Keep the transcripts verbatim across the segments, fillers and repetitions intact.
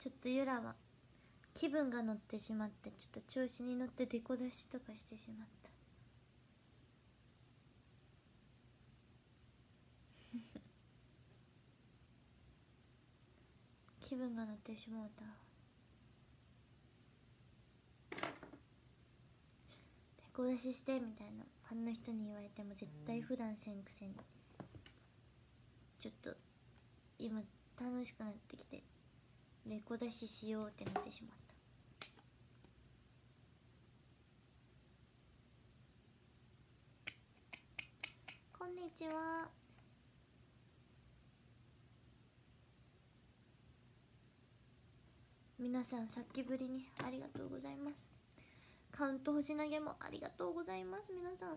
ちょっとゆらは気分が乗ってしまって、ちょっと調子に乗ってデコ出しとかしてしまった。気分が乗ってしまった。デコ出ししてみたいなファンの人に言われても絶対普段せんくせに、ちょっと今楽しくなってきてデコ出ししようってなってしまった。こんにちは。皆さんさっきぶりにありがとうございます。カウント星投げもありがとうございます。皆さん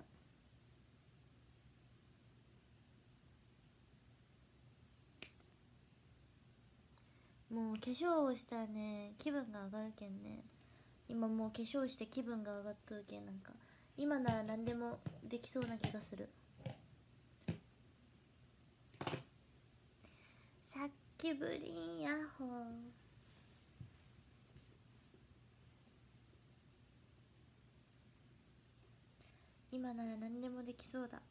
もう化粧をしたらね気分が上がるけんね。今もう化粧して気分が上がっとるけん、なんか今なら何でもできそうな気がする。さっきぶりヤッホー。今なら何でもできそうだ。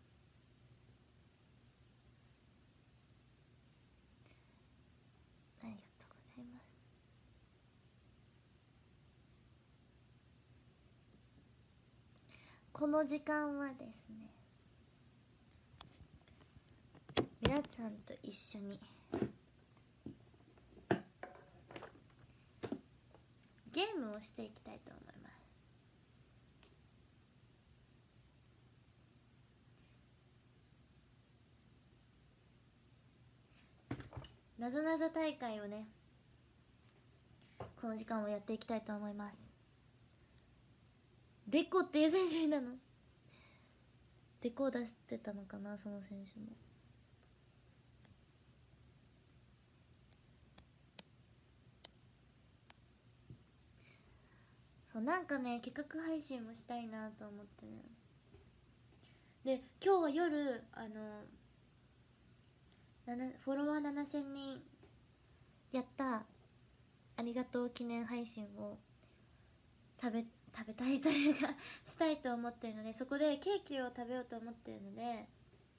ありがとうございます。この時間はですね、皆さんと一緒にゲームをしていきたいと思います。なぞなぞ大会をね、この時間をやっていきたいと思います。デコっていう選手なの。デコを出してたのかな、その選手も。そう、なんかね企画配信もしたいなと思ってね。で今日は夜あのフォロワーななせんにんやったありがとう記念配信を食べ食べたいというかしたいと思ってるので、そこでケーキを食べようと思ってるので、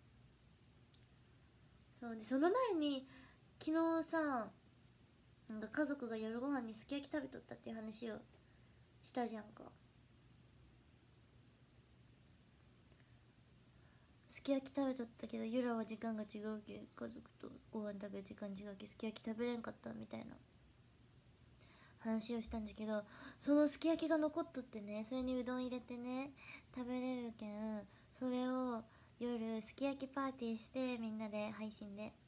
そうでその前に昨日さ、なんか家族が夜ご飯にすき焼き食べとったっていう話をしたじゃんか。すき焼き食べとったけどゆらは時間が違うけ、家族とご飯食べる時間違うけ、すき焼き食べれんかったみたいな話をしたんだけど、そのすき焼きが残っとってね、それにうどん入れてね食べれるけん、それを夜すき焼きパーティーしてみんなで配信で、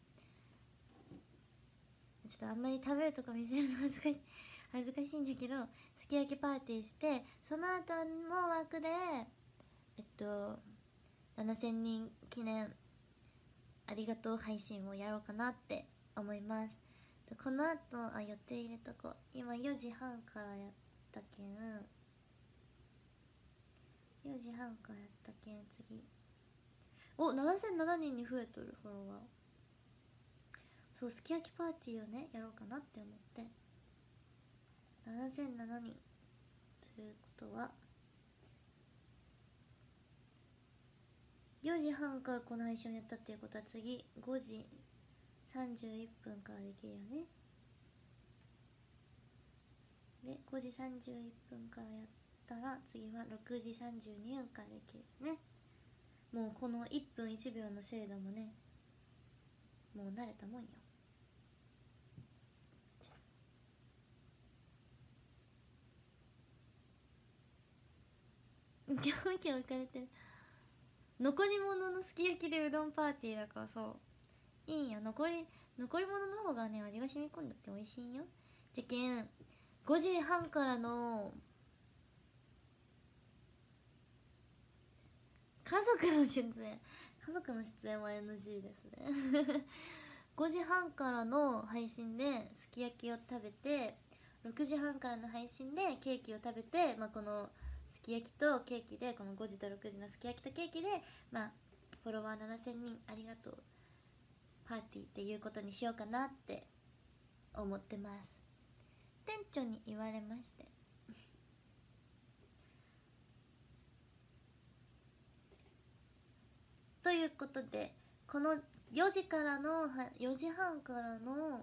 ちょっとあんまり食べるとか見せるの恥ずかしい恥ずかしいんだけど、すき焼きパーティーして、その後の枠でえっとななせんにん記念ありがとう配信をやろうかなって思います。この後あ予定入れとこう。今よじはんからやったけん、よじはんからやったけん、次おななせんななにんに増えとるフォロワー。そうすき焼きパーティーをねやろうかなって思って、ななせんななにんということはよじはんからこの配信をやったっていうことは次ごじさんじゅういっぷんからできるよね。でごじさんじゅういっぷんからやったら次はろくじさんじゅうにふんからできるよね。もうこのいっぷんいちびょうの精度もねもう慣れたもんよ。キョンキョン浮かれてる。残り物のすき焼きでうどんパーティーだからさ、いいんよ。残り残り物の方がね味が染み込んだって美味しいんよ。じゃけんごじはんからの家族の出演家族の出演は エヌジー ですねごじはんからの配信ですき焼きを食べて、ろくじはんからの配信でケーキを食べて、まあ、このすき焼きとケーキで、このごじとろくじのすき焼きとケーキで、まあ、フォロワーななせんにんありがとうパーティーっていうことにしようかなって思ってます。 店長に言われましてということで、このよじからのよじはんからの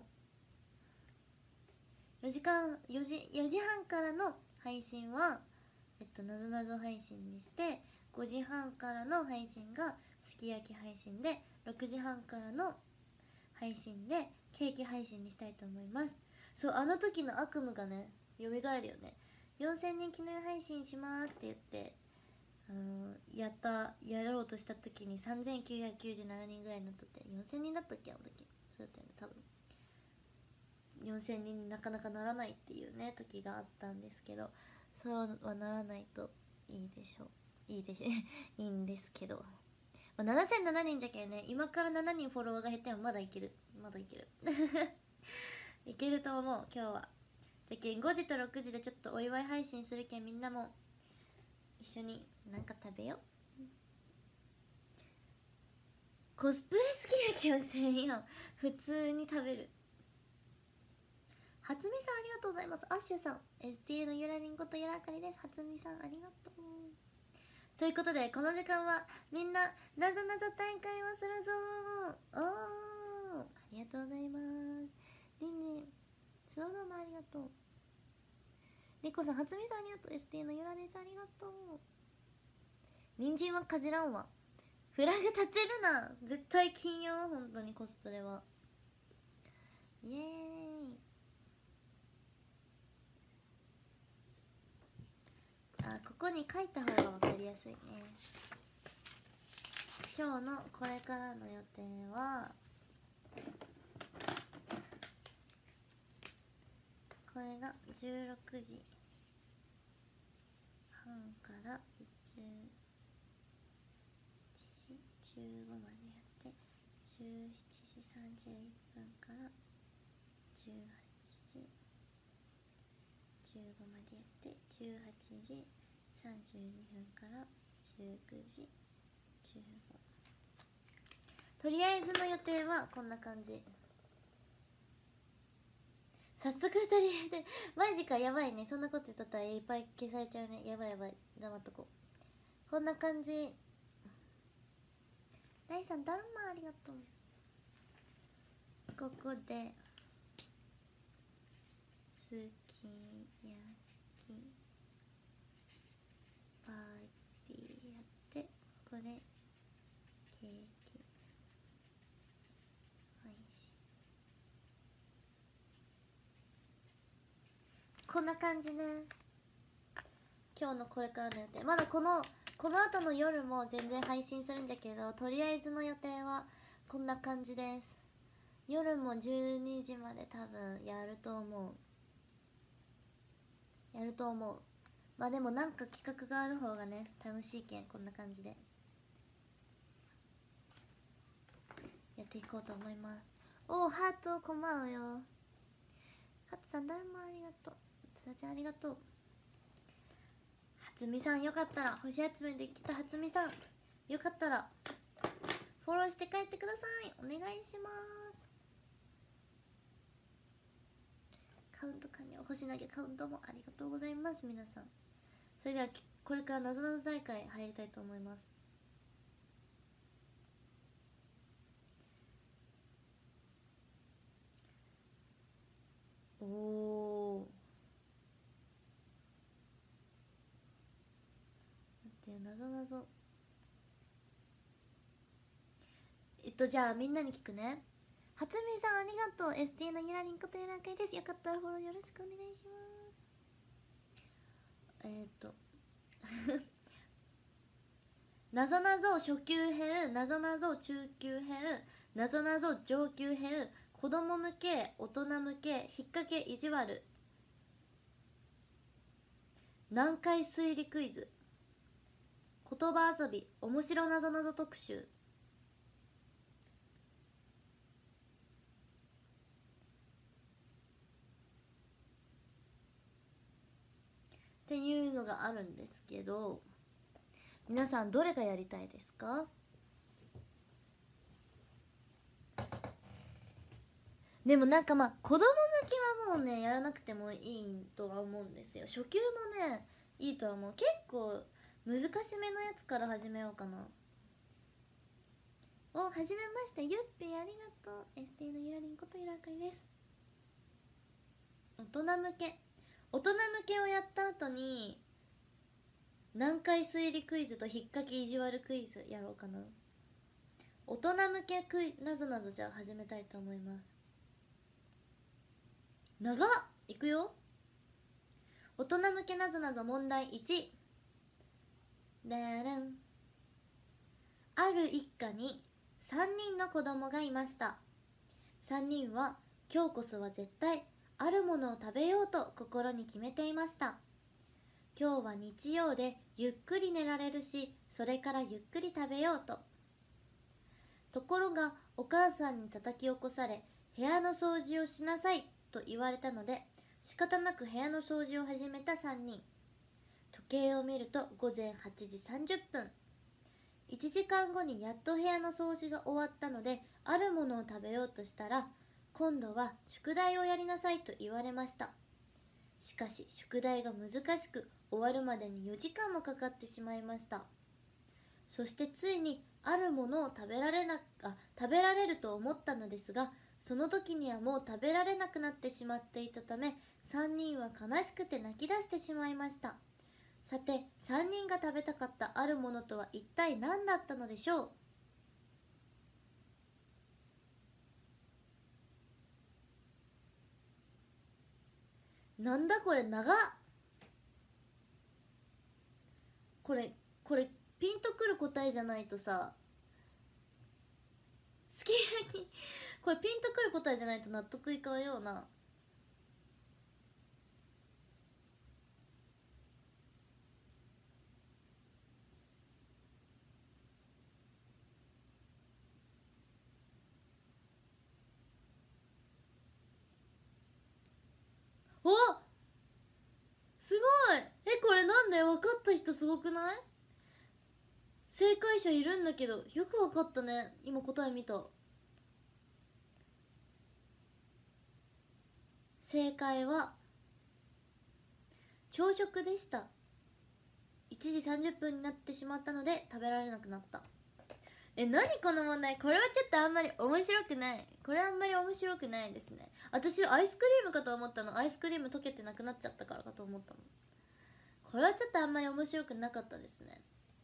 よじかんよじよじはんからの配信はえっとなぞなぞ配信にして、ごじはんからの配信がすき焼き配信で、ろくじはんからの配信でケーキ配信にしたいと思います。そう、あの時の悪夢がね蘇るよね。よんせんにん記念配信しますって言ってあのやったやろうとした時にさんぜんきゅうひゃくきゅうじゅうななにんぐらいになっとって、よんせんにんだったっけあの時。そうだったよね多分。よんせんにんになかなかならないっていうね時があったんですけど、そうはならないといいでしょういいでしょいいんですけど、まあ、ななせんななにんじゃけね、今からななにんフォロワーが減ってもまだいけるまだいけるいけると思う今日は。じゃけんごじとろくじでちょっとお祝い配信するけん、みんなも一緒になんか食べよう。コスプレすき焼きはせんやん、普通に食べる。はつみさんありがとうございます。アッシュさん エスティー のゆらりんことゆらあかりです。はつみさんありがとう。ということでこの時間はみんななぞなぞ大会をするぞー。おー、ありがとうございます。りんりんスノードームありがとう。りこさんはつみさんありがとう。 エスティー のゆらです。ありがとう。人参はかじらんわ。フラグ立てるな、絶対金曜。本当にコスプレはイエーイ。あ、ここに書いた方が分かりやすいね。今日のこれからの予定はこれがじゅうろくじはんからじゅういちじじゅうごまでやって、じゅうしちじさんじゅういっぷんからじゅうはちじじゅうごまでやって、じゅうはちじさんじゅうにふんからじゅうくじじゅうご。とりあえずの予定はこんな感じ。早速ふたりでマジか、やばいね。そんなこと言っとったらいっぱい消されちゃうね。やばいやばい、黙っとこう。こんな感じ。大さんだるまありがとう。ここですき焼きパーティーやって、これケーキ配信、こんな感じね。今日のこれからの予定、まだこのこの後の夜も全然配信するんじゃけど、とりあえずの予定はこんな感じです。夜もじゅうにじまで多分やると思うやると思う。まあでもなんか企画がある方がね楽しいけん、こんな感じでやっていこうと思います。おお、ハートこんばんはよ。ハツさんだるまありがとう。つらちゃんありがとう。はつみさんよかったら、星集めできたはつみさんよかったらフォローして帰ってください。お願いします。カウント完了。星投げカウントもありがとうございます。皆さん、それではこれからなぞなぞ大会入りたいと思います。おお、待って、なぞなぞえっとじゃあみんなに聞くね。はつみさんありがとう。 エスティー のゆらりんことゆらかいです。よかったらフォローよろしくお願いします。えー、っとなぞなぞ初級編、なぞなぞ中級編、なぞなぞ上級編、子供向け、大人向け、引っ掛け意地悪、難解推理クイズ、言葉遊び、面白なぞなぞ特集っていうのがあるんですけど、皆さんどれがやりたいですか？ でもなんかまあ子供向きはもうねやらなくてもいいとは思うんですよ。初級もねいいとは思う。結構難しめのやつから始めようかな。お、はじめまして、ゆっぴありがとう。 エスティー のゆらりんことゆらあかりです。大人向け大人向けをやった後に難解推理クイズと引っ掛け意地悪クイズやろうかな。大人向けクイなぞなぞじゃあ始めたいと思います。長っ。いくよ。大人向けなぞなぞ問題いち。でれん。ある一家にさんにんの子供がいました。さんにんは今日こそは絶対あるものを食べようと心に決めていました。今日は日曜でゆっくり寝られるし、それからゆっくり食べようと。ところがお母さんに叩き起こされ、部屋の掃除をしなさいと言われたので、仕方なく部屋の掃除を始めたさんにん。時計を見るとごぜんはちじさんじゅっぷん。いちじかんごにやっと部屋の掃除が終わったので、あるものを食べようとしたら、今度は宿題をやりなさいと言われました。しかし宿題が難しく、終わるまでによじかんもかかってしまいました。そしてついにあるものを食べられなあ食べられると思ったのですが、その時にはもう食べられなくなってしまっていたため、さんにんは悲しくて泣き出してしまいました。さて、さんにんが食べたかったあるものとは一体何だったのでしょう。なんだこれ、長っ。これこれピンとくる答えじゃないとさ、すき焼きこれピンとくる答えじゃないと納得いかんような。お、すごい。え、これなんで分かった人すごくない？正解者いるんだけど、よく分かったね。今答え見た。正解は朝食でした。いちじさんじゅっぷんになってしまったので食べられなくなった。え、何この問題。これはちょっとあんまり面白くない。これはあんまり面白くないですね。私アイスクリームかと思ったの。アイスクリーム溶けてなくなっちゃったからかと思ったの。これはちょっとあんまり面白くなかったですね。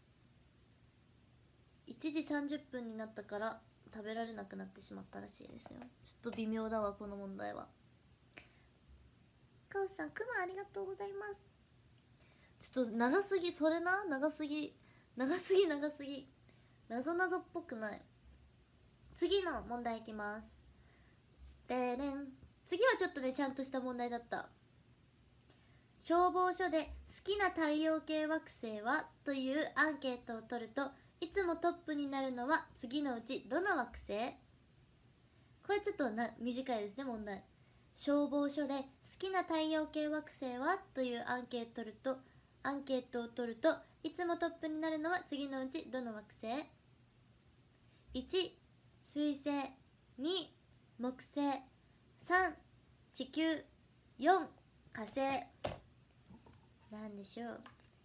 いちじさんじゅっぷんになったから食べられなくなってしまったらしいですよ。ちょっと微妙だわこの問題は。カウスさん、クマありがとうございます。ちょっと長すぎ。それな、長すぎ長すぎ長すぎなぞなぞっぽくない。次の問題いきます。でれん。次はちょっとねちゃんとした問題だった。消防署で好きな太陽系惑星はというアンケートを取ると、いつもトップになるのは次のうちどの惑星？これちょっとな短いですね問題。消防署で好きな太陽系惑星はというアンケートを取るとアンケートを取るといつもトップになるのは次のうちどの惑星？ いち 水星、に木星、さん地球、よん火星。なんでしょう。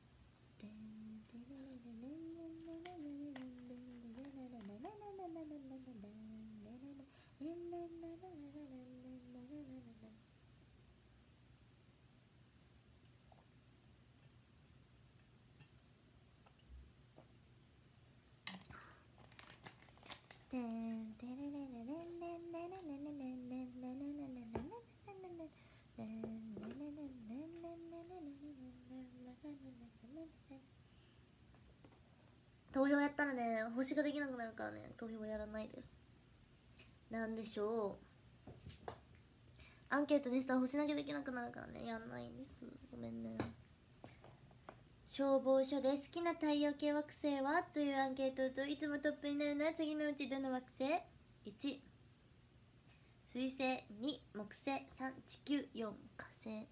投票やったらね星ができなくなるからね、投票はやらないです。なんでしょう。アンケートにしたら星投げできなくなるからね、やんないんです。ごめんね。消防署で好きな太陽系惑星はというアンケートといつもトップになるのは次のうちどの惑星？ いち 水星、に木星、さん地球、よん火星。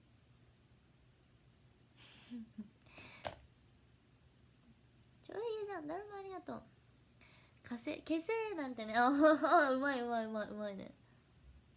ちょいいじゃん、誰もありがとう。火星、消せなんてね、あうまいうまいうまいうまいね。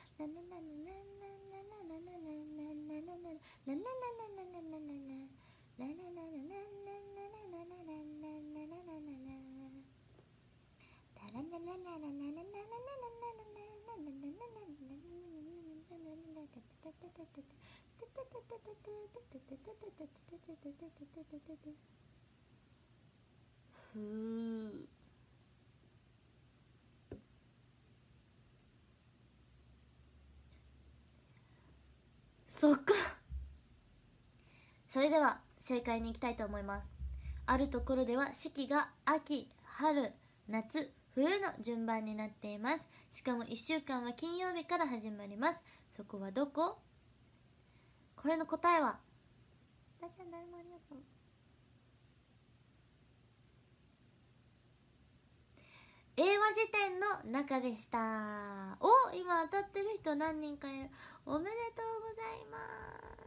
ふう。そっか。それでは正解に行きたいと思います。あるところでは四季が秋、春、夏、冬の順番になっています。しかもいっしゅうかんは金曜日から始まります。そこはどこ？これの答えは、あちゃん誰もありがとう。英和辞典の中でした。お、今当たってる人何人かいる。おめでとうございます。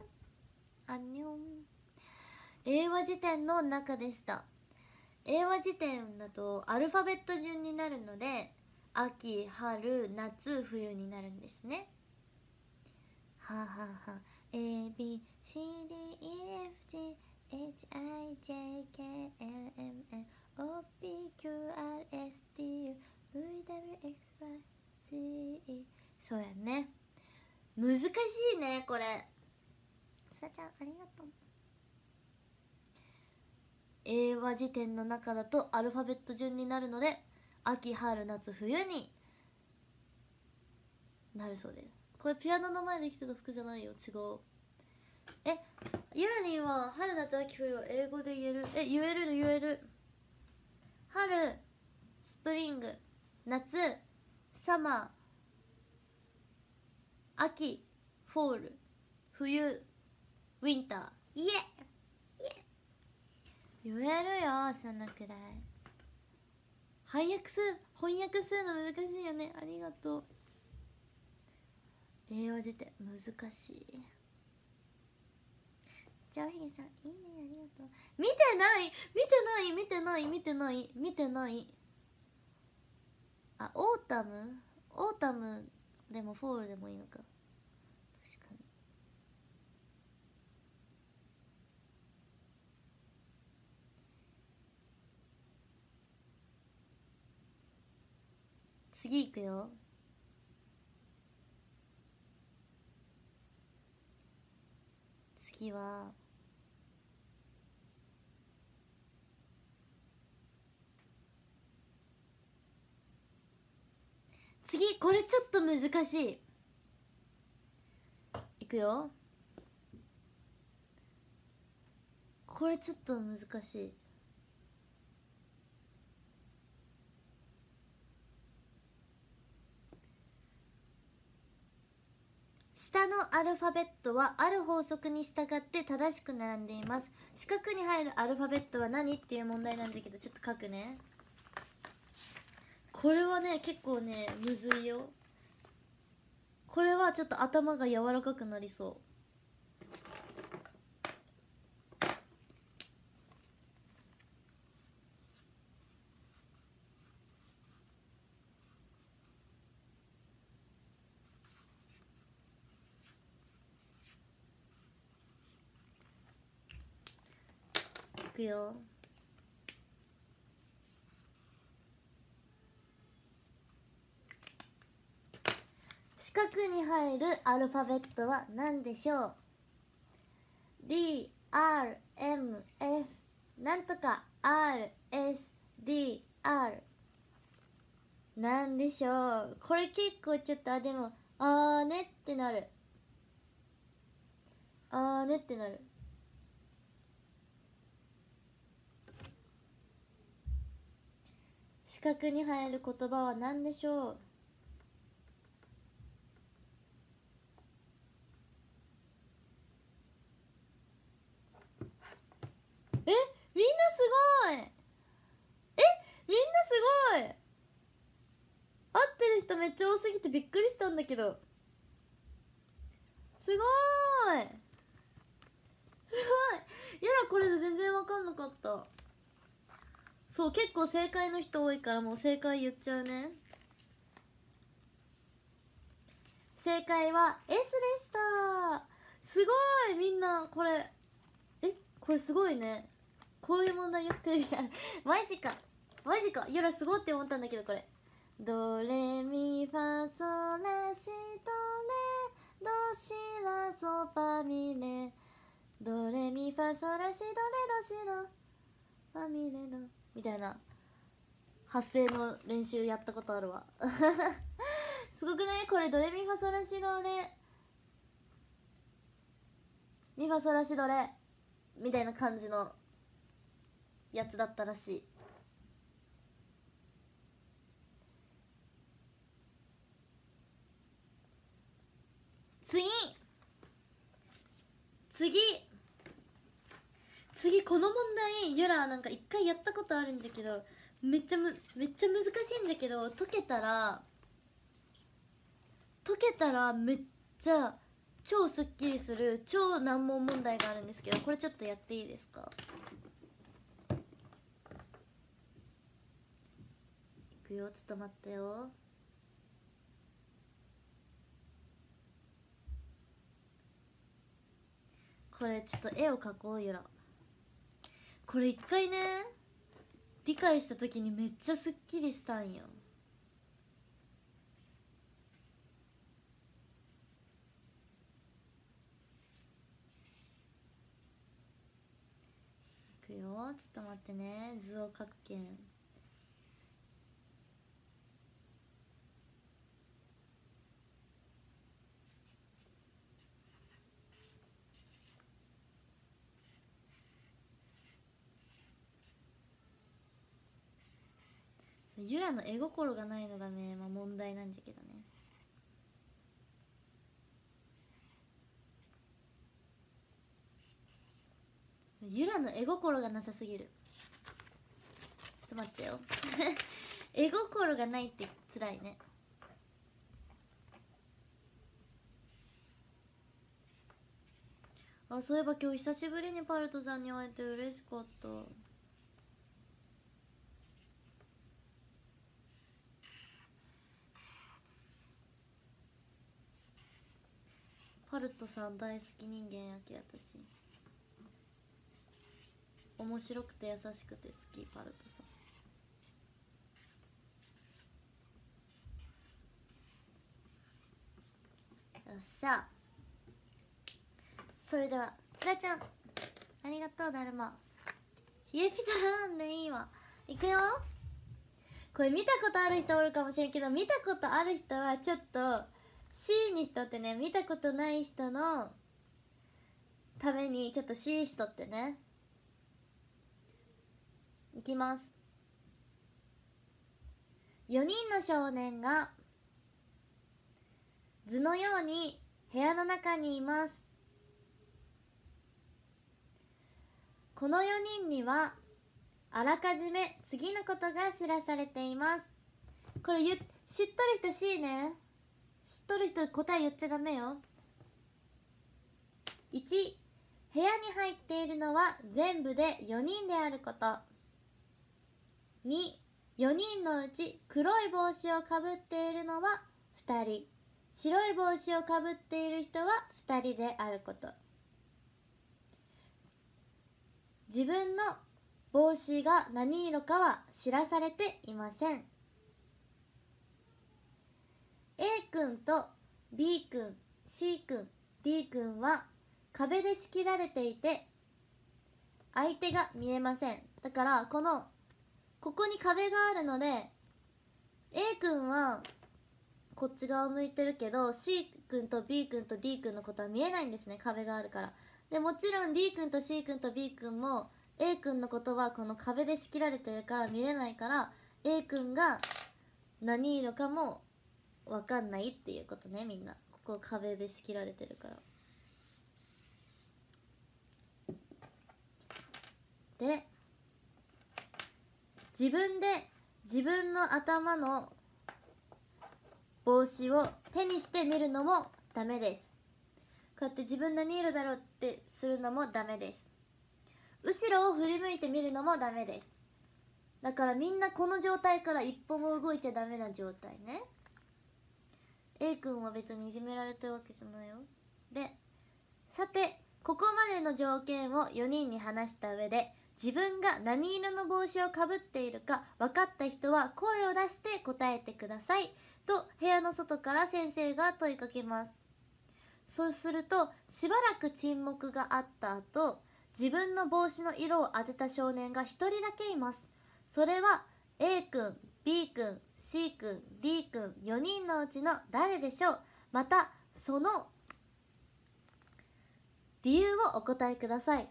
あんにょん。英和辞典の中でした。英和辞典だとアルファベット順になるので、秋、春、夏、冬になるんですね。ははは A B C D E F G H I J K L M N O P Q R S T U V W X Y Z E。 そうやね、難しいねこれ。すらちゃんありがとう。英和辞典の中だとアルファベット順になるので、秋、春、夏、冬になるそうです。これピアノの前で着てた服じゃないよ、違う。え、ゆらりんは春、夏、秋、冬を英語で言える？え、言える言える。春、スプリング、夏、サマー、秋、フォール、冬、ウィンター。イエイエ言えるよ、そんなくらい。翻訳する翻訳するの難しいよね。ありがとう。英和辞典難しい。じゃあおひげさんいいね、ありがとう。見てない見てない見てない見てない見てないあ、オータムオータムでもフォールでもいいのか。確かに。次いくよ。 次は次これちょっと難しい。いくよ。これちょっと難しい。下のアルファベットはある法則に従って正しく並んでいます。四角に入るアルファベットは何っていう問題なんだけど、ちょっと書くね。これはね結構ねむずいよ。これはちょっと頭が柔らかくなりそう。いくよ。四角に入るアルファベットは何でしょう。 D、R、M、F なんとか R、S、D、R なんでしょう。これ結構ちょっとあでもあーねってなる。あーねってなる。四角に入る言葉は何でしょう。え、みんなすごい。え、みんなすごい。合ってる人めっちゃ多すぎてびっくりしたんだけど。すごーい。すごい。やらこれで全然分かんなかった。そう、結構正解の人多いからもう正解言っちゃうね。正解は S でした。すごい。みんなこれえこれすごいね。こういう問題やってるみたい。マジかマジか。やらすごって思ったんだけど、これドレミファソラシドレドシラソファミレドレミファソラシドレドシドファミレドみたいな発声の練習やったことあるわ。すごくない？これドレミファソラシドレミファソラシドレみたいな感じのやつだったらしい。次次次この問題ゆらなんか一回やったことあるんだけど、めっちゃむめっちゃ難しいんだけど、解けたら解けたらめっちゃ超スッキリする超難問問題があるんですけど、これちょっとやっていいですか。いくよ、ちょっと待ってよ。これちょっと絵を描こうゆら。これ一回ね理解した時にめっちゃスッキリしたんよ。いくよ、ちょっと待ってね、図を描くけん。ゆらの絵心がないのがね、まあ、問題なんじゃけどね。ゆらの絵心がなさすぎる。ちょっと待ってよ。絵心がないって辛いね。あ、そういえば今日久しぶりにパルトさんに会えて嬉しかった。パルトさん大好き人間やけ。私面白くて優しくて好き、パルトさん。よっしゃ。それでは津田ちゃんありがとう。だるま冷えピタなんでいいわ。いくよ。これ見たことある人おるかもしれんけど、見たことある人はちょっと C にしとってね。見たことない人のためにちょっと C しとってね。いきます。よにんの少年が図のように部屋の中にいます。このよにんにはあらかじめ次のことが知らされています。これ言知っとる人 C ね。知っとる人答え言っちゃダメよ。いち、部屋に入っているのは全部でよにんであること。に、よにんのうち黒い帽子をかぶっているのはふたり、白い帽子をかぶっている人はふたりであること。自分の帽子が何色かは知らされていません。 A 君と B 君 C 君 D 君は壁で仕切られていて相手が見えません。だからこのここに壁があるので A 君はこっち側を向いてるけど C 君と B 君と D 君のことは見えないんですね。壁があるから。でもちろん D 君と C 君と B 君も A 君のことはこの壁で仕切られてるから見れないから A 君が何色かも分かんないっていうことね。みんなここ壁で仕切られてるから。で自分で自分の頭の帽子を手にして見るのもダメです。こうやって自分何色だろうってするのもダメです。後ろを振り向いて見るのもダメです。だからみんなこの状態から一歩も動いちゃダメな状態ね。 A 君は別にいじめられてるわけじゃないよ。でさてここまでの条件をよにんに話した上で自分が何色の帽子をかぶっているか分かった人は声を出して答えてくださいと部屋の外から先生が問いかけます。そうするとしばらく沈黙があった後、自分の帽子の色を当てた少年がひとりだけいます。それは A 君 B 君 C 君 D 君よにんのうちの誰でしょう。またその理由をお答えください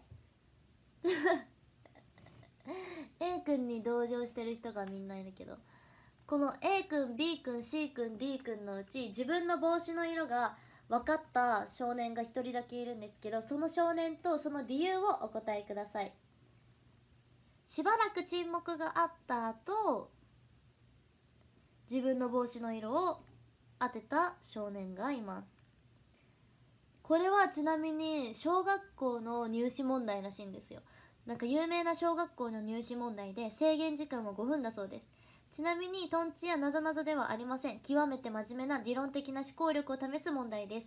A 君に同情してる人がみんないるけど、この A 君 B 君 C 君 D 君のうち自分の帽子の色が分かった少年がひとりだけいるんですけど、その少年とその理由をお答えください。しばらく沈黙があった後、自分の帽子の色を当てた少年がいます。これはちなみに小学校の入試問題らしいんですよ。なんか有名な小学校の入試問題で制限時間はごふんだそうです。ちなみにトンチやなぞなぞではありません。極めて真面目な理論的な思考力を試す問題です。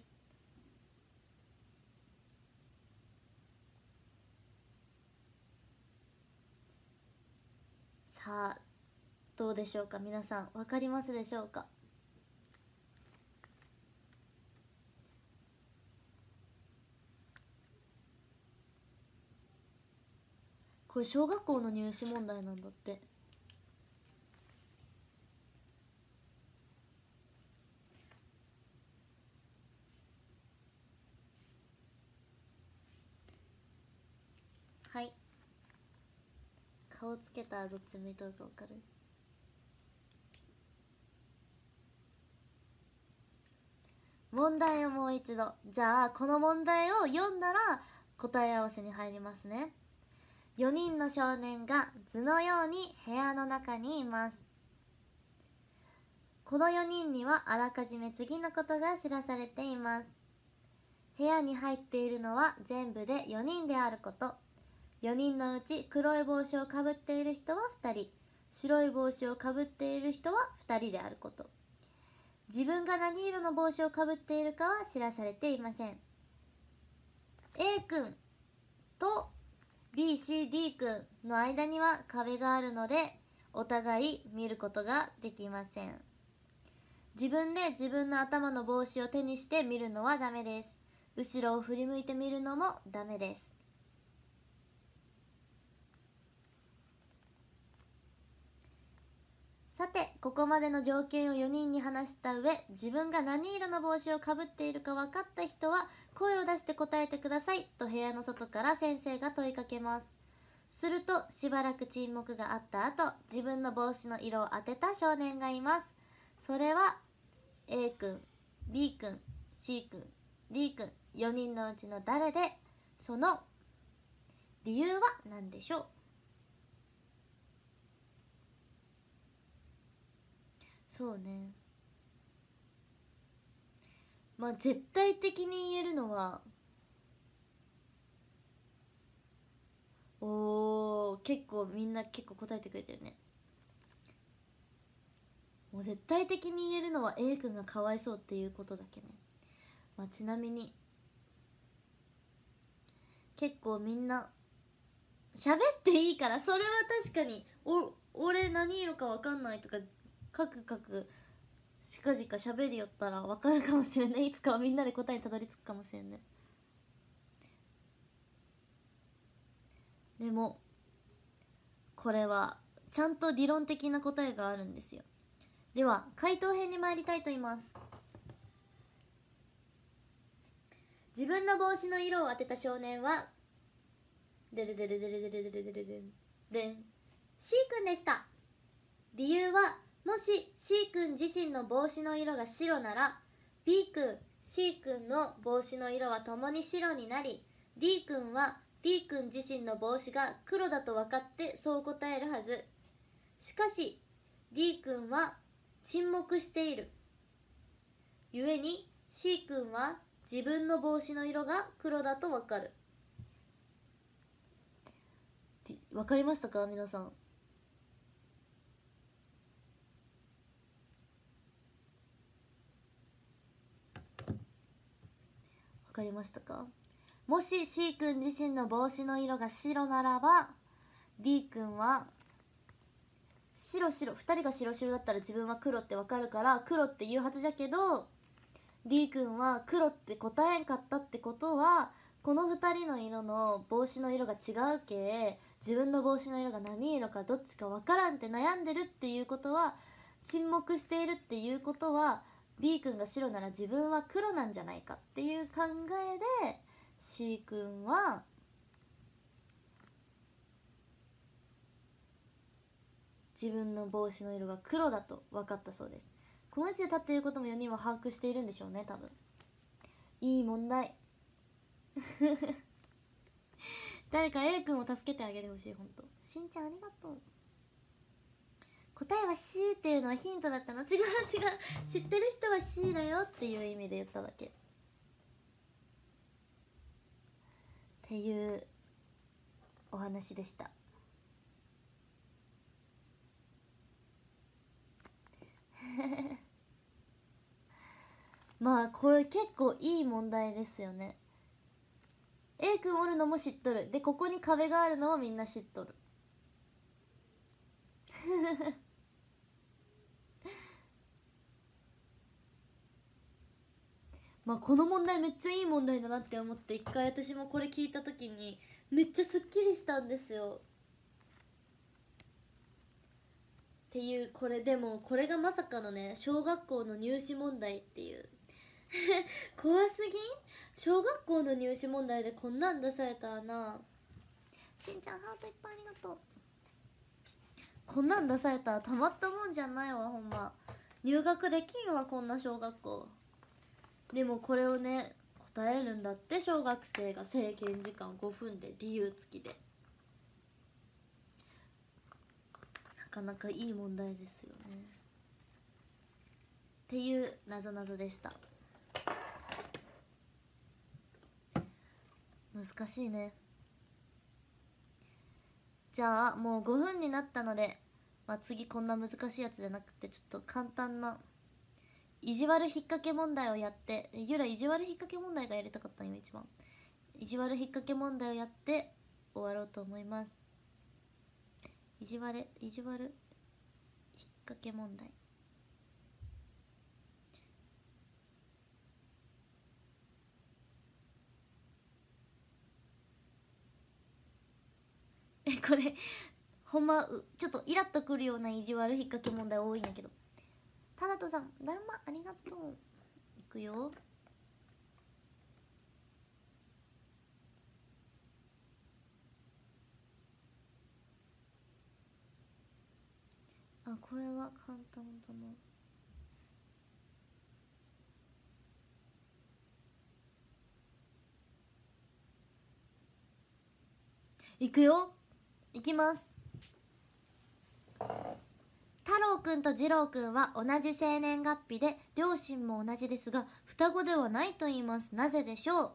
さあどうでしょうか。皆さん分かりますでしょうか。これ小学校の入試問題なんだって。はい、顔つけたらどっち向いとるか分かる？問題をもう一度。じゃあこの問題を読んだら答え合わせに入りますね。よにんの少年が図のように部屋の中にいます。このよにんにはあらかじめ次のことが知らされています。部屋に入っているのは全部でよにんであること。よにんのうち黒い帽子をかぶっている人はふたり、白い帽子をかぶっている人はふたりであること。自分が何色の帽子をかぶっているかは知らされていません。 A 君と ビーシーディー 君の間には壁があるのでお互い見ることができません。自分で自分の頭の帽子を手にして見るのはダメです。 後ろを振り向いてみるのもダメです。さて、ここまでの条件をよにんに話した上、自分が何色の帽子をかぶっているか分かった人は声を出して答えてくださいと部屋の外から先生が問いかけます。するとしばらく沈黙があった後、自分の帽子の色を当てた少年がいます。それは A 君、B 君、C 君、D 君、よにんのうちの誰で、その理由は何でしょう。そうね、まあ絶対的に言えるのは、おー、結構みんな結構答えてくれてるね。もう絶対的に言えるのは A 君がかわいそうっていうことだけね。まあ、ちなみに結構みんな喋っていいから、それは確かにお俺何色か分かんないとかカクカクしかじか喋りよったら分かるかもしれない。いつかはみんなで答えにたどり着くかもしれんね。でもこれはちゃんと理論的な答えがあるんですよ。では回答編に参りたいと言います。自分の帽子の色を当てた少年はデレデレデレデレデレデレデレン C 君でした。理由は、もし C 君自身の帽子の色が白なら B 君、C 君の帽子の色は共に白になり、 D 君は D 君自身の帽子が黒だと分かってそう答えるはず。しかし D 君は沈黙している。故に C 君は自分の帽子の色が黒だと分かる。分かりましたか皆さん。分かりましたか。もし C 君自身の帽子の色が白ならば D 君は白白、ふたりが白白だったら自分は黒って分かるから黒って言うはずじゃけど、 D 君は黒って答えんかったってことは、このふたりの色の帽子の色が違うけ、自分の帽子の色が何色かどっちか分からんって悩んでるっていうことは、沈黙しているっていうことは B 君が白なら自分は黒なんじゃないかっていう考えで C 君は自分の帽子の色が黒だと分かったそうです。この位置で立っていることもよにんは把握しているんでしょうね、多分。いい問題誰か A 君を助けてあげてほしい。ほんとしんちゃんありがとう。答えは C っていうのはヒントだったの。違う違う、知ってる人は C だよっていう意味で言っただけっていうお話でしたまあこれ結構いい問題ですよね。 A 君おるのも知っとる。でここに壁があるのもみんな知っとるまあこの問題めっちゃいい問題だなって思って、一回私もこれ聞いた時にめっちゃすっきりしたんですよ。っていう、これでもこれがまさかのね、小学校の入試問題っていう怖すぎん。小学校の入試問題でこんなん出されたらな。しんちゃんハートいっぱいありがとう。こんなん出されたらたまったもんじゃないわ。ほんま入学できんわ、こんな小学校。でもこれをね答えるんだって、小学生が。制限時間ごふんで理由付きで。なかなかいい問題ですよねっていうなぞなぞでした。難しいね。じゃあもうごふんになったので、まあ、次こんな難しいやつじゃなくてちょっと簡単な意地悪引っ掛け問題をやって、ゆら意地悪引っ掛け問題がやりたかったのよ一番。意地悪引っ掛け問題をやって終わろうと思います。意地悪意地悪引っ掛け問題。 これほんまちょっとイラッとくるような意地悪引っ掛け問題多いんやけど。タナトさんだるまありがとう。いくよ。あ、これは簡単だな。いくよ。いきます。太郎くんと次郎くんは同じ生年月日で両親も同じですが双子ではないと言います。なぜでしょう。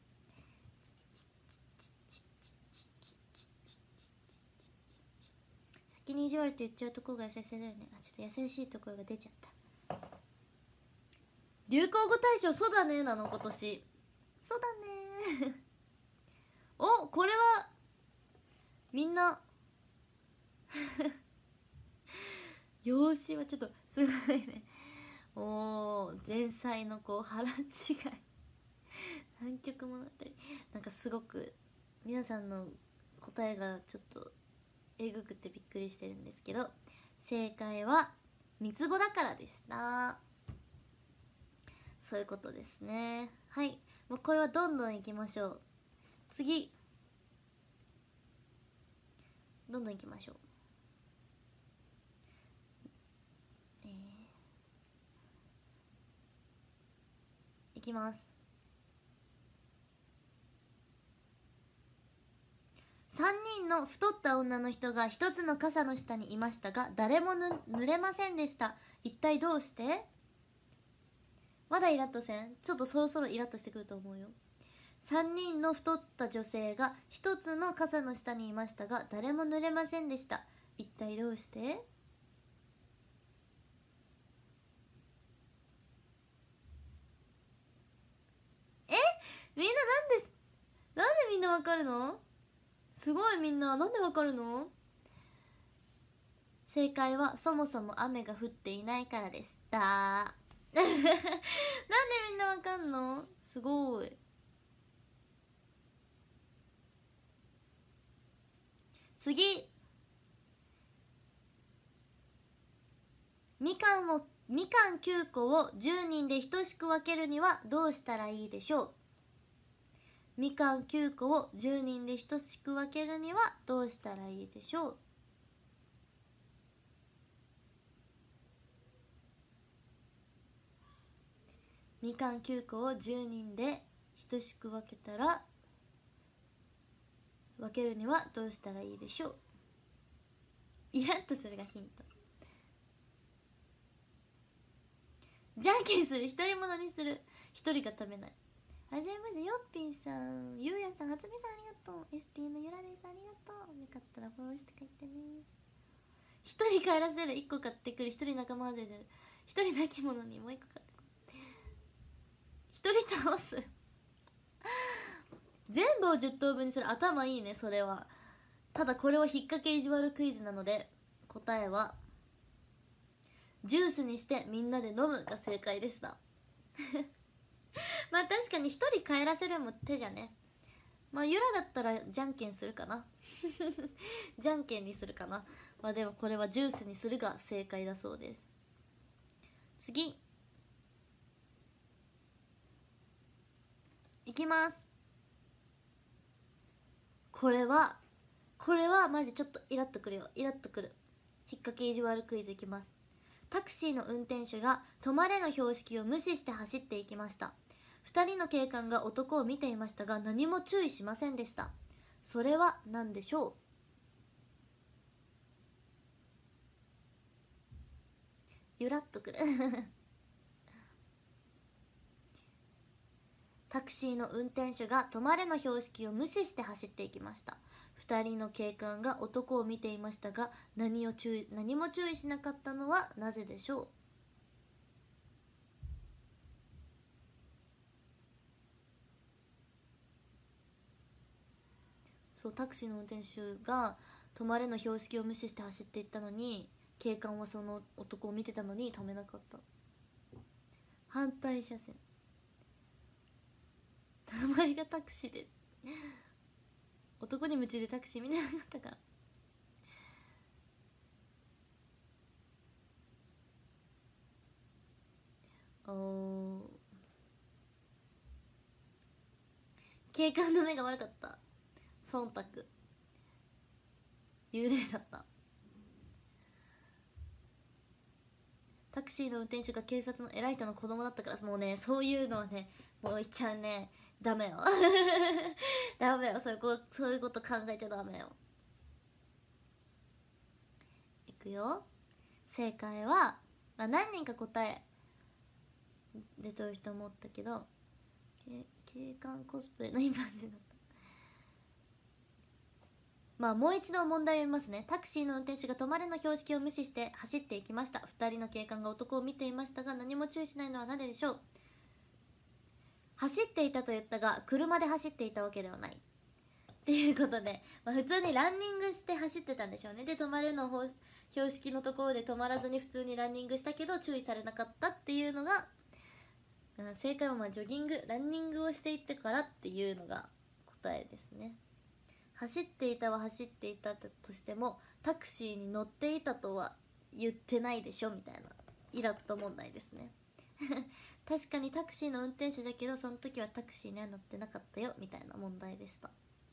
先に意地悪って言っちゃうところが優しさだよね。あ、ちょっと優しいところが出ちゃった。流行語大賞そうだねなの今年。そうだねお、これはみんな容姿はちょっとすごいね。おー、前菜のこう腹違い南極物語なんかすごく皆さんの答えがちょっとえぐくてびっくりしてるんですけど、正解は三つ子だからでした。そういうことですね。はい、もうこれはどんどんいきましょう。次どんどんいきましょう。えー、いきます。さんにんの太った女の人が一つの傘の下にいましたが誰もぬ濡れませんでした。一体どうして。まだイラッとせん。ちょっとそろそろイラッとしてくると思うよ。さんにんの太った女性が一つの傘の下にいましたが誰も濡れませんでした。一体どうして。え、みんななんでなんでみんなわかるの。すごい、みんななんでわかるの。正解はそもそも雨が降っていないからでしたなんでみんなわかんの。すごい。次、みかんをみかんきゅうこをじゅうにんで等しく分けるにはどうしたらいいでしょう。みかんきゅうこをじゅうにんで等しく分けるにはどうしたらいいでしょう。みかんきゅうこをじゅうにんで等しく分けたら分けるにはどうしたらいいでしょう。イラッとするがヒント。じゃんけんする。一人物にする。一人が食べない。はじめまして、よっぴんさん、ゆうやさん、はつみさんありがとう。 エスティー のゆらです、ありがとう。よかったらフォローして書いてね。一人帰らせる。一個買ってくる。一人仲間外れする。一人泣き物にもう一個買ってくる。一人倒す全部をじゅっとうぶんにする。頭いいねそれは。ただこれは引っ掛け意地悪クイズなので答えはジュースにしてみんなで飲むが正解でしたまあ確かに一人帰らせるも手じゃね。まあゆらだったらじゃんけんするかなじゃんけんにするかな。まあでもこれはジュースにするが正解だそうです。次いきます。これはこれはマジちょっとイラッとくるよ。イラッとくる引っ掛け意地悪クイズいきます。タクシーの運転手が止まれの標識を無視して走っていきました。ふたりの警官が男を見ていましたが何も注意しませんでした。それは何でしょう。ゆらっとくるタクシーの運転手が止まれの標識を無視して走っていきました。ふたりの警官が男を見ていましたが何を注意何も注意しなかったのはなぜでしょう。そう、タクシーの運転手が止まれの標識を無視して走っていったのに警官はその男を見てたのに止めなかった。反対車線。名前がタクシーです男に夢中でタクシー見てなかったから警官の目が悪かった。忖度、幽霊だった。タクシーの運転手が警察の偉い人の子供だったから、もうねそういうのはねもう言っちゃうね、ダメよダメよ、そういうこそういうこと考えちゃダメよ。いくよ。正解は、まあ、何人か答え出とる人もおったけど、警官コスプレのイメージだった。まあもう一度問題を読みますね。タクシーの運転手が止まれの標識を無視して走っていきました。ふたりの警官が男を見ていましたが、何も注意しないのはなぜでしょう。走っていたと言ったが車で走っていたわけではないっていうことで、まあ、普通にランニングして走ってたんでしょうね。で止まれの標識のところで止まらずに普通にランニングしたけど注意されなかったっていうのが、うん、正解はまあジョギングランニングをしていってからっていうのが答えですね。走っていたは走っていたとしてもタクシーに乗っていたとは言ってないでしょみたいなイラッと問題ですね確かにタクシーの運転手だけどその時はタクシーには乗ってなかったよみたいな問題でした。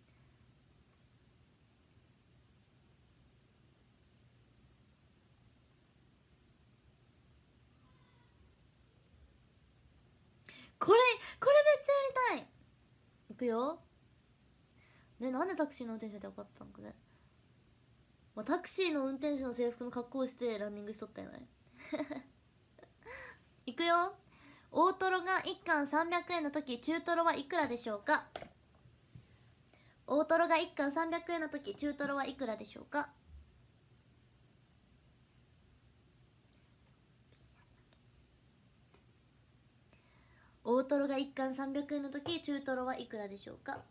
これこれめっちゃやりたい。いくよ。ね、なんでタクシーの運転手で分かったのかね。まあ、タクシーの運転手の制服の格好をしてランニングしとったよねいくよ。大トロがいっ貫さんびゃくえんの時中トロはいくらでしょうか。大トロがいっ貫さんびゃくえんの時中トロはいくらでしょうか。大トロがいっ貫さんびゃくえんの時中トロはいくらでしょうか。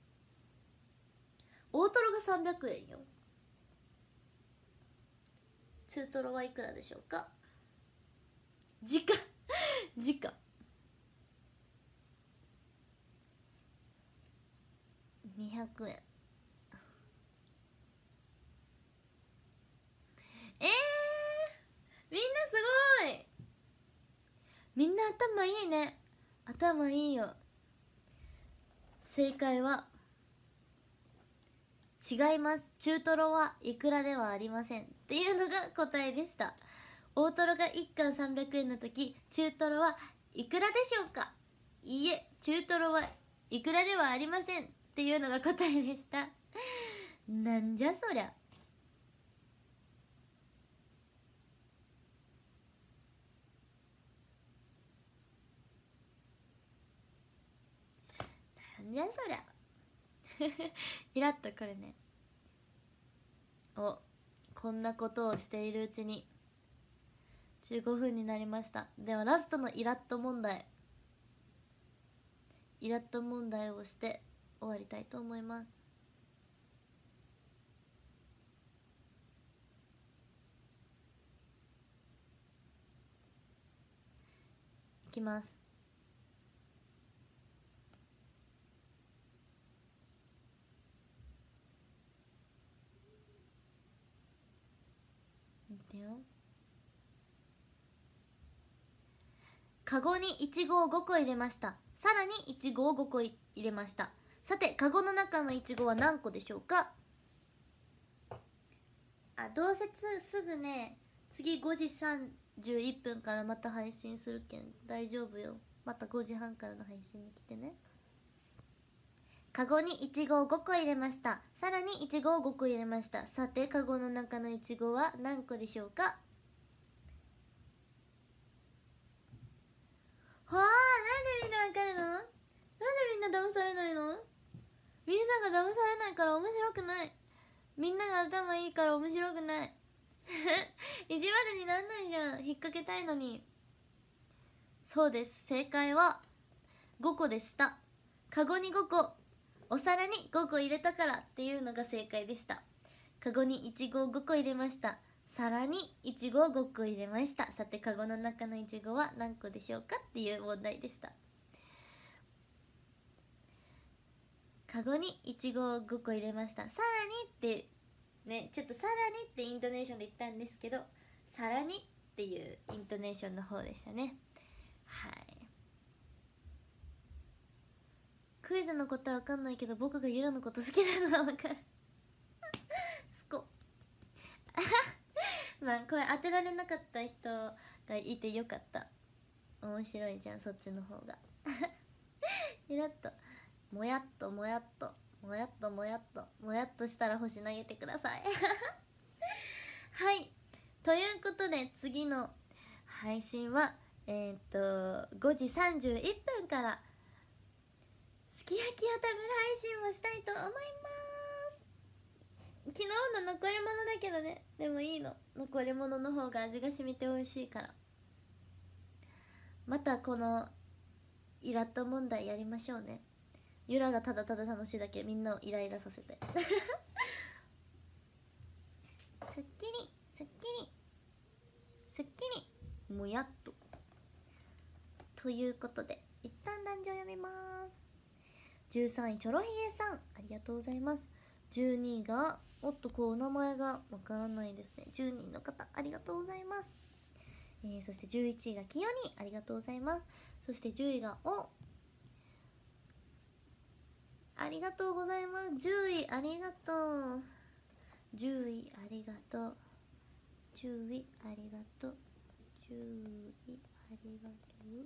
大トロがさんびゃくえんよ。中トロはいくらでしょうか。時価時価にひゃくえん。えー、みんなすごい。みんな頭いいね。頭いいよ。正解は違います。中トロはいくらではありませんっていうのが答えでした。大トロがいっ貫さんびゃくえんの時中トロはいくらでしょうか。いいえ、中トロはいくらではありませんっていうのが答えでしたなんじゃそりゃ。なんじゃそりゃイラッとくるね。お、こんなことをしているうちにじゅうごふんになりました。ではラストのイラッと問題イラッと問題をして終わりたいと思います。いきます。見てよ。カゴにいちごをごこ入れました。さらにいちごをごこ入れました。さてカゴの中のいちごは何個でしょうか。あ、どうせすぐね次ごじさんじゅういっぷんからまた配信するけん大丈夫よ。またごじはんからの配信に来てね。カゴにいちごをごこ入れました。さらにいちごをごこ入れました。さてカゴの中のいちごは何個でしょうか。はあ、なんでみんなわかるの。なんでみんな騙されないの。みんなが騙されないから面白くない。みんなが頭いいから面白くない意地悪になんないじゃん。引っ掛けたいのに。そうです、正解はごこでした。カゴにごこ、お皿にごこ入れたからっていうのが正解でした。カゴにいちごをごこ入れました。皿にいちごをごこ入れました。さてカゴの中のいちごは何個でしょうかっていう問題でした。カゴにいちごをごこ入れました。さらにってね、ちょっとさらにってイントネーションで言ったんですけど、さらにっていうイントネーションの方でしたね。はい。クイズズのことは分かんないけど僕がユラのこと好きなのは分かるすこまあこれ当てられなかった人がいてよかった。面白いじゃんそっちの方がゆらっともやっともやっともやっともやっともやっとしたら星投げてくださいはい、ということで次の配信はえー、っとごじさんじゅういっぷんからすき焼きを食べる配信をしたいと思います。昨日の残り物だけどね、でもいいの、残り物の方が味が染みて美味しいから。またこのイラッと問題やりましょうね。ゆらがただただ楽しいだけみんなをイライラさせてすっきりすっきりすっきりもやっとということで一旦壇上読みます。じゅうさんいチョロヒゲさんありがとうございます。じゅうにいがおっとこうお名前がわからないですね。じゅうにいの方ありがとうございます。えー、そしてじゅういちいがきよにありがとうございます。そしてじゅういがおありがとうございます。じゅういありがとう。じゅういありがとう。じゅういありがとう。じゅういありがとう。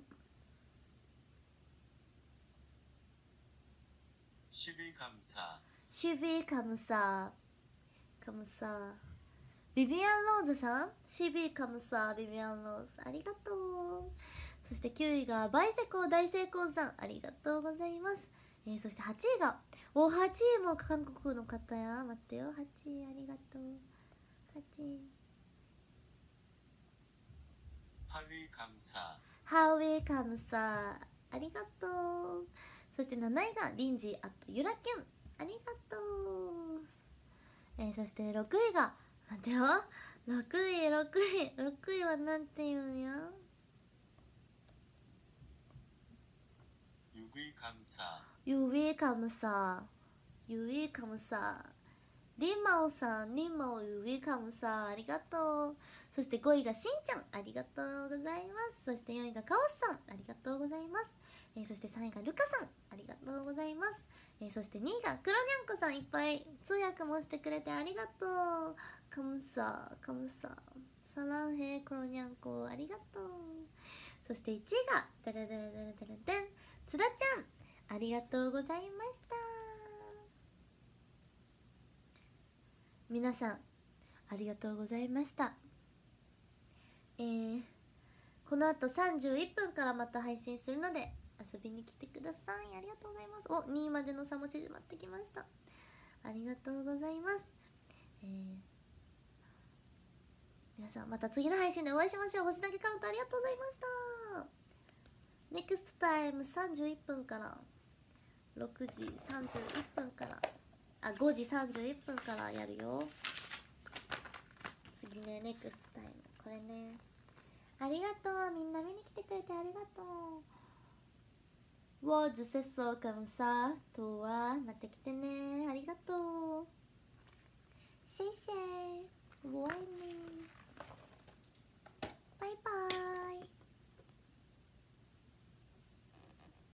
じゅう감사。 じゅうカムサカムサ。ビビアンローズさん、じゅうカムサビビアンローズありがとう。そしてきゅういがバイセコ大成功さんありがとうございます。えー、そしてはちいがおはちいも韓国の方や。待ってよ、はちいありがとう。はちいはち감사。 ハウィーカムサありがとう。そしてなないがリンジーあとゆらきゅんありがとう。えー、そしてろくいが待ってよ、ろくいろくいろくいはなんて言うんや。 ゆい감사。 ゆいカムサゆいカムサ。リンマオさん、リンマオゆいカムサありがとう。そしてごいがしんちゃんありがとうございます。そしてよんいがカオスさんありがとうございます。えー、そしてさんいがルカさんありがとうございます。えー、そしてにいがクロニャンコさんいっぱい通訳もしてくれてありがとう。カムサカムササランヘイクロニャンコありがとう。そしていちいがダラダラダラダラダン津田ちゃんありがとうございました。皆さんありがとうございました。えー、このあとさんじゅういっぷんからまた配信するので遊びに来てください。ありがとうございます。お、にいまでの差も縮まってきました。ありがとうございます。えー、皆さんまた次の配信でお会いしましょう。星投げカウントありがとうございました。ネクストタイムさんじゅういっぷんからろくじさんじゅういっぷんからあごじさんじゅういっぷんからやるよ。次ね、ネクストタイムこれね。ありがとう、みんな見に来てくれてありがとう。我주세요감사。とはまた来てね、ありがとう。谢谢我愛你。バイバイ。